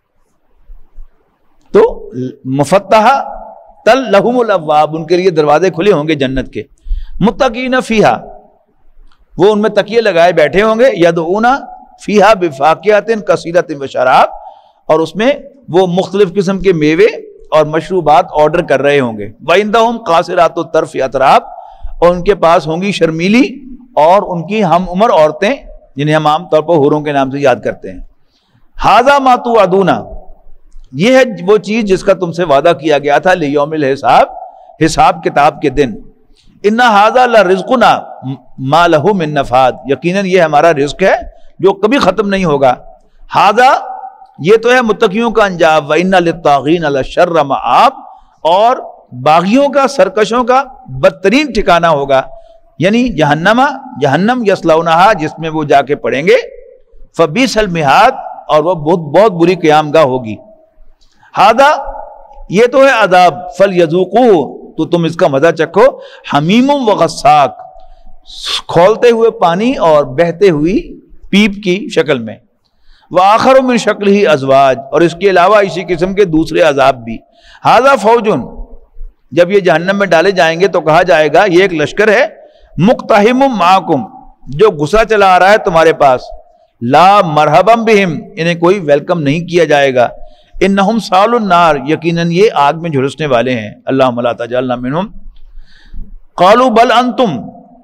تو مفتحہ تل لہم الابواب، ان کے لیے دروازے کھلے ہوں گے جنت کے۔ متقین فیہا، وہ ان میں تکیے لگائے بیٹھے ہوں گے۔ یدعون فیہا بفاکہۃ کثیرۃ وشراب، اور اس میں وہ مختلف قسم کے میوے اور مشروبات آرڈر کر رہے ہوں گے۔ وعندہم قاصرات الطرف اتراب، اور ان کے پاس ہوں گی شرمیلی اور ان کی ہم عمر عورتیں، جنہیں ہم عام طور پر حوروں کے نام سے یاد کرتے ہیں۔ ھذا ما توعدون، یہ ہے وہ چیز جس کا تم سے وعدہ کیا گیا تھا، لیوم الحساب، حساب کتاب کے دن۔ ان ھذا لرزقنا ما لہ من نفاد، یقیناً یہ ہمارا رزق ہے جو کبھی ختم نہیں ہوگا۔ ھذا، یہ تو ہے متقیوں کا انجام۔ وَإِنَّ لِلطَّاغِينَ لَشَرَّ مآب، اور باغیوں کا، سرکشوں کا بدترین ٹھکانہ ہوگا، یعنی جہنم یصلونھا، جس میں وہ جا کے پڑیں گے۔ فبئس المہاد، اور وہ بہت بری قیام گاہ ہوگی۔ ھذا، یہ تو ہے عذاب، فلیذوقوہ، تو تم اس کا مزہ چکھو، حمیم و غساق، کھولتے ہوئے پانی اور بہتے ہوئی پیپ کی شکل میں۔ وآخر من شکلہ ازواج، اور اس کے علاوہ اسی قسم کے دوسرے عذاب بھی۔ ھذا فوج، جب یہ جہنم میں ڈالے جائیں گے تو کہا جائے گا یہ ایک لشکر ہے، مقتحم معکم، جو گھسا چلا آ رہا ہے تمہارے پاس۔ لا مرحبا بہم، انہیں کوئی ویلکم نہیں کیا جائے گا۔ انہم صالوا النار، یقیناً یہ آگ میں جھلسنے والے ہیں۔ اللہم لا تجعلنا منہم۔ قالوا بل انتم،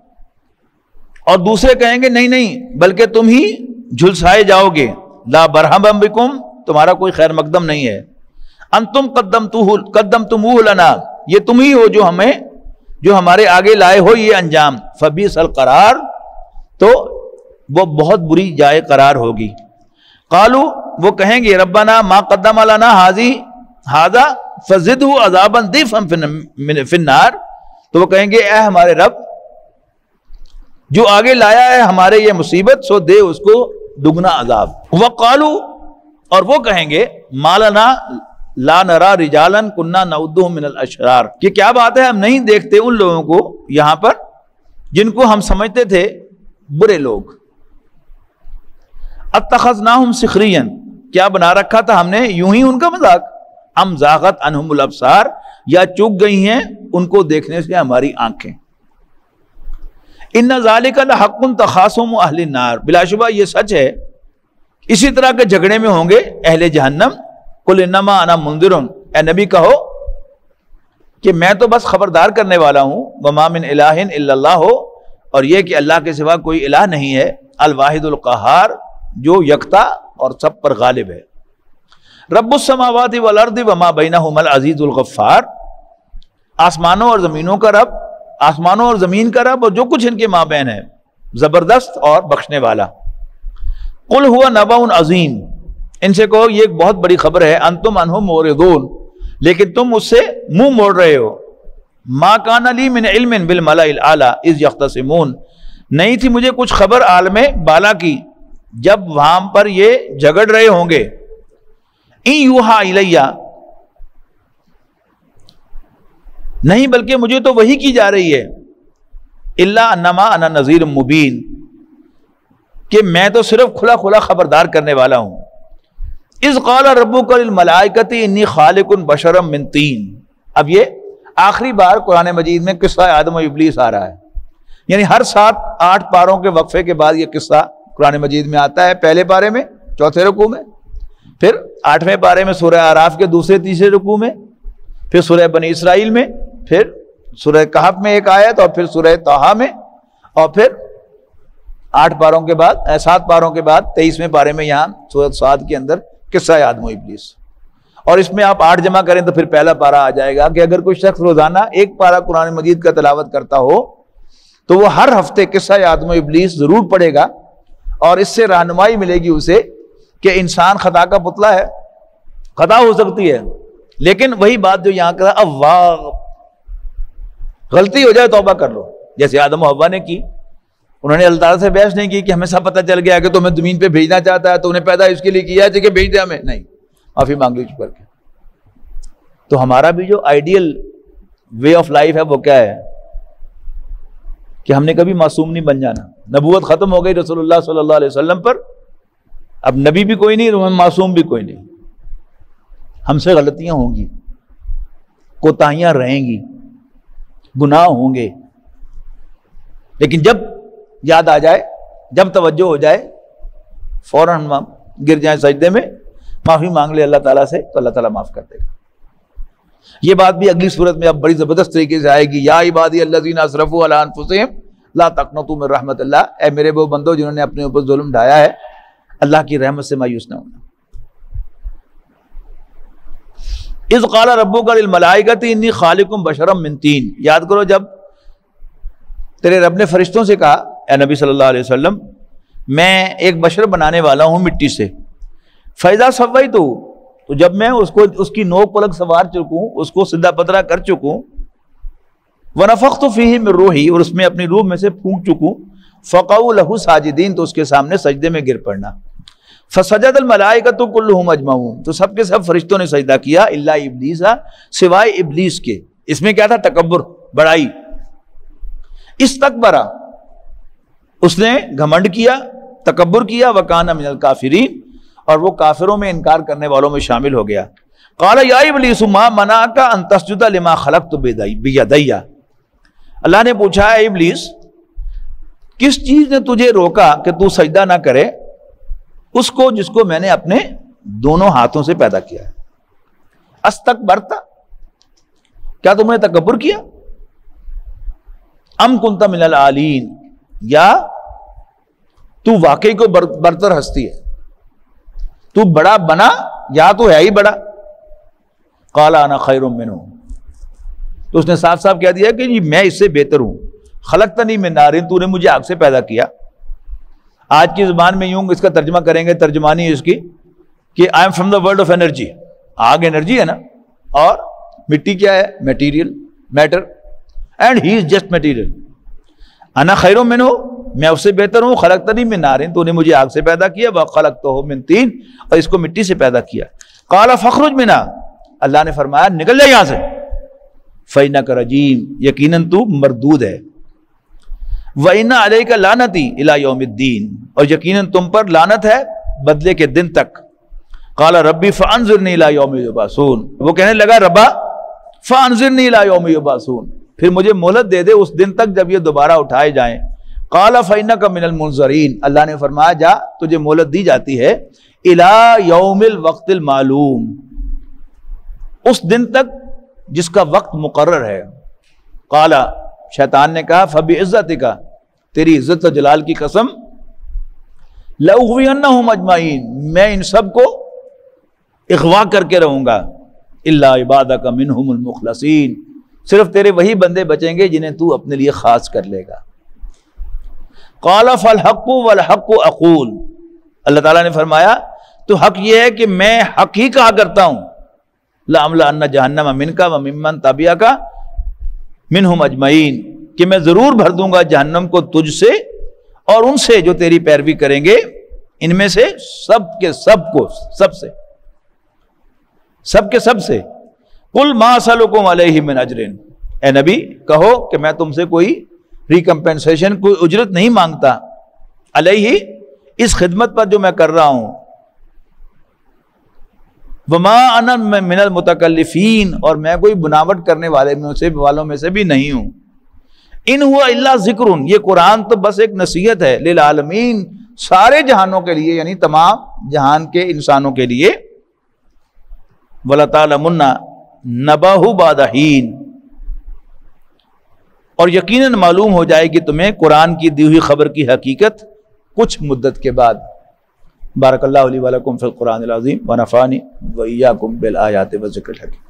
اور دوسرے کہیں گے نہیں بلکہ تم ہی جھلسائے جاؤ گے۔ لا مرحبا بکم، تمہارا کوئی خیر مقدم نہیں ہے۔ انتم قدمتموہ لنا، یہ تم ہی ہو جو ہمارے آگے لائے ہو یہ انجام۔ فبئس القرار، تو وہ بہت بری جائے قرار ہوگی۔ قالوا، وہ کہیں گے ربنا ما قدم لنا ھذا فزدہ عذابا ضعفا فی النار، تو وہ کہیں گے اے ہمارے رب، جو آگے لایا ہے ہمارے یہ مصیبت، سو دے اس کو دگنا عذاب۔ وقالوا، اور وہ کہیں گے ما لنا لا نرى رجالا كنا نعدهم من الاشرار، کہ کیا بات ہے ہم نہیں دیکھتے ان لوگوں کو یہاں پر جن کو ہم سمجھتے تھے برے لوگ۔ اتخذناہم سخریا، کیا بنا رکھا تھا ہم نے یوں ہی ان کا مذاق۔ ام زاغت عنہم الابصار، یا چوک گئی ہیں ان کو دیکھنے سے ہماری آنکھیں۔ ان ذالک لحق تخاصم اہل النار، بلا شبہ یہ سچ ہے، اسی طرح کے جھگڑے میں ہوں گے اہل جہنم۔ قل انما انا منذر، اے نبی کہو کہ میں تو بس خبردار کرنے والا ہوں۔ وما من الہ الا اللہ، اور یہ کہ اللہ کے سوا کوئی الہ نہیں ہے، الواحد القہار، جو یکتا اور سب پر غالب ہے، رب السماوات والارض وما بینہما العزیز الغفار، آسمانوں اور زمینوں کا رب، آسمانوں اور زمین کا رب، اور جو کچھ ان کے مابین ہے، زبردست اور بخشنے والا۔ قل ہوا نبأ عظیم، ان سے کہو یہ ایک بہت بڑی خبر ہے، انتم عنہ معرضون، لیکن تم اس سے منہ موڑ رہے ہو۔ ما کان لی من علم بالملأ الاعلی اذ یختصمون، نہیں تھی مجھے کچھ خبر عالم بالا کی جب وہاں پر یہ جھگڑ رہے ہوں گے۔ ان یوحا الیہ، نہیں بلکہ مجھے تو وحی کی جا رہی ہے، الا انما انا نذیر مبین، کہ میں تو صرف کھلا کھلا خبردار کرنے والا ہوں۔ اذ قال ربک للملائکۃ انی خالق بشرا من طین، اب یہ آخری بار قرآن مجید میں قصہ آدم و ابلیس آ رہا ہے، یعنی ہر 7-8 پاروں کے وقفے کے بعد یہ قصہ قرآن مجید میں آتا ہے، پہلے پارے میں 4تھے رکوع میں، پھر 8ویں پارے میں سورہ اعراف کے 2-3 رکوع میں، پھر سورہ بنی اسرائیل میں، پھر سورہ کہف میں ایک آیت، اور پھر سورہ طٰہٰ میں، اور پھر 7 پاروں کے بعد 23ویں پارے میں یہاں سورۃ صاد کے اندر قصہ آدم و ابلیس۔ اور اس میں آپ 8 جمع کریں تو پھر پہلا پارہ آ جائے گا کہ اگر کوئی شخص روزانہ ایک پارہ قرآن مجید کا تلاوت کرتا ہو تو وہ ہر ہفتے قصہ آدم و ابلیس ضرور پڑھے گا، اور اس سے رہنمائی ملے گی اسے کہ انسان خطا کا پتلا ہے، خطا ہو سکتی ہے، لیکن وہی بات جو یہاں کا اواغ، غلطی ہو جائے توبہ کر لو، جیسے آدم و حوا نے کی، انہوں نے اللہ تعالیٰ سے بحث نہیں کی کہ ہمیں سب پتہ چل گیا کہ تمہیں زمین پہ بھیجنا چاہتا ہے، تو انہیں پیدا اس کے لیے کیا ہے کہ بھیج دے ہمیں، نہیں، معافی مانگ لی چپ کر کے۔ تو ہمارا بھی جو آئیڈیل وے آف لائف ہے وہ کیا ہے کہ ہم نے کبھی معصوم نہیں بن جانا۔ نبوت ختم ہو گئی رسول اللہ صلی اللہ علیہ وسلم پر، اب نبی بھی کوئی نہیں، معصوم بھی کوئی نہیں، ہم سے غلطیاں ہوں گی، کوتاہیاں رہیں گی، گناہ ہوں گے، لیکن جب یاد آ جائے، جب توجہ ہو جائے، فوراً ہم گر جائیں سجدے میں، معافی مانگ لے اللہ تعالیٰ سے، تو اللہ تعالیٰ معاف کر دے گا۔ یہ بات بھی اگلی صورت میں اب بڑی زبردست طریقے سے آئے گی، یا عبادی الذین اسرفوا علی انفسہم لا تقنطوا من رحمت اللہ، اے میرے وہ بندو جنہوں نے اپنے اوپر ظلم ڈھایا ہے، اللہ کی رحمت سے مایوس نہ ہونا۔ اذ قال ربک للملائکۃ انی خالق بشرا من طین، یاد کرو جب تیرے رب نے فرشتوں سے کہا اے نبی صلی اللہ علیہ وسلم میں ایک بشر بنانے والا ہوں مٹی سے، فَإِذَا سَوَّيْتُهُ، تو جب میں اس کی نوک پلک سوار چکوں، اس کو سدھا پترا کر چکوں، وَنَفَخْتُ فِيهِ مِن رُوحِي، اور اس میں اپنی روح میں سے پھونک چکوں، فَقَعُوا لَهُ سَاجِدِينَ، تو اس کے سامنے سجدے میں گر پڑنا، فَسَجَدَ الْمَلَائِكَةُ كُلُّهُمْ أَجْمَعُونَ، تو سب کے سب فرشتوں نے سجدہ کیا، الا ابلیس، سوائے ابلیس کے۔ اس میں کیا تھا؟ تکبر، بڑائی، استکبر، اس نے گھمنڈ کیا، تکبر کیا، وکان من الکافرین، اور وہ کافروں میں انکار کرنے والوں میں شامل ہو گیا۔ قال یا ابلیس ما منعک ان تسجد لما خلقت بیدی، اللہ نے پوچھا اے ابلیس کس چیز نے تجھے روکا کہ تو سجدہ نہ کرے اس کو جس کو میں نے اپنے دونوں ہاتھوں سے پیدا کیا ہے؟ استکبرت، کیا تم نے تکبر کیا؟ ام کنت من العالین، یا تو واقعی کو برتر ہستی ہے، تو بڑا بنا یا تو ہے ہی بڑا؟ قال انا خیر منہ، تو اس نے صاف صاف کہہ دیا کہ جی میں اس سے بہتر ہوں، خلقتنی من نار، تو نے مجھے آگ سے پیدا کیا۔ آج کی زبان میں یوں اس کا ترجمہ کریں گے، ترجمانی اس کی کہ I am from the world of energy, آگ انرجی ہے نا، اور مٹی کیا ہے؟ Material, matter, and he is just material. انا خیر منہ، میں اس سے بہتر ہوں، خلقتنی من نار، تو نے مجھے آگ سے پیدا کیا، وخلقتہ من طین، اور اس کو مٹی سے پیدا کیا۔ قال فاخرج منہا، اللہ نے فرمایا نکل جائے یہاں سے، فإنک رجیم، یقیناً تو مردود ہے، وإن علیک لعنتی الی یوم الدین، اور یقیناً تم پر لعنت ہے بدلے کے دن تک۔ قال ربی فانظرنی الی یوم یبعثون، وہ کہنے لگا ربا فانظرنی الی یوم یبعثون، پھر مجھے مہلت دے دے اس دن تک جب یہ دوبارہ اٹھائے جائیں۔ قال فإنک من المنظرین، اللہ نے فرمایا جا تجھے مہلت دی جاتی ہے، الی یوم الوقت المعلوم، اس دن تک جس کا وقت مقرر ہے۔ قال، شیطان نے کہا فبعزتک، تیری عزت و جلال کی قسم، لَأُغْوِيَنَّهُمْ أَجْمَعِينَ، میں ان سب کو اغوا کر کے رہوں گا، إِلَّا عِبَادَكَ مِنْهُمُ الْمُخْلَصِينَ، صرف تیرے وہی بندے بچیں گے جنہیں تو اپنے لیے خاص کر لے گا۔ قَالَ فَالْحَقُّ وَالْحَقُّ أَقُولُ، اللہ تعالیٰ نے فرمایا تو حق یہ ہے کہ میں حق ہی کہا کرتا ہوں، لَأَمْلَأَنَّ جَهَنَّمَ مِنْكَ وَمِمَّنْ تَبِعَكَ مِنْهُمْ أَجْمَعِينَ، کہ میں ضرور بھر دوں گا جہنم کو تجھ سے اور ان سے جو تیری پیروی کریں گے، ان میں سے سب کے سب کو، سب سے، سب کے سب سے۔ قُلْ مَا أَسْأَلُكُمْ عَلَيْهِ مِنْ أَجْرٍ، اے نبی کہو کہ میں تم سے کوئی ریکمپنسیشن، کوئی اجرت نہیں مانگتا، علیہ اس خدمت پر جو میں کر رہا ہوں، وما انا من المتکلفین، اور میں کوئی بناوٹ کرنے والوں میں سے بھی نہیں ہوں، ان ہوا الا ذکر، یہ قرآن تو بس ایک نصیحت ہے، للعالمین، سارے جہانوں کے لیے، یعنی تمام جہان کے انسانوں کے لیے، وَلَتَعْلَمُنَّ نَبَأَهُ بَعْدَ حِینٍ، اور یقیناً معلوم ہو جائے گی تمہیں قرآن کی دی ہوئی خبر کی حقیقت کچھ مدت کے بعد۔ بارک اللہ علی ولکم فی القرآن العظیم ونفعنی وإیاکم بالآیات والذکر الحکیم۔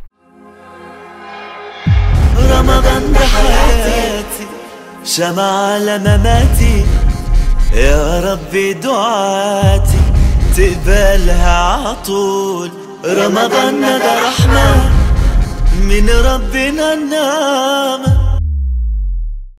رمضان ده حياتي، شمع على مماتي، يا ربي دعاتي تقبلها عطول. رمضان ده رحمة من ربنا النعم،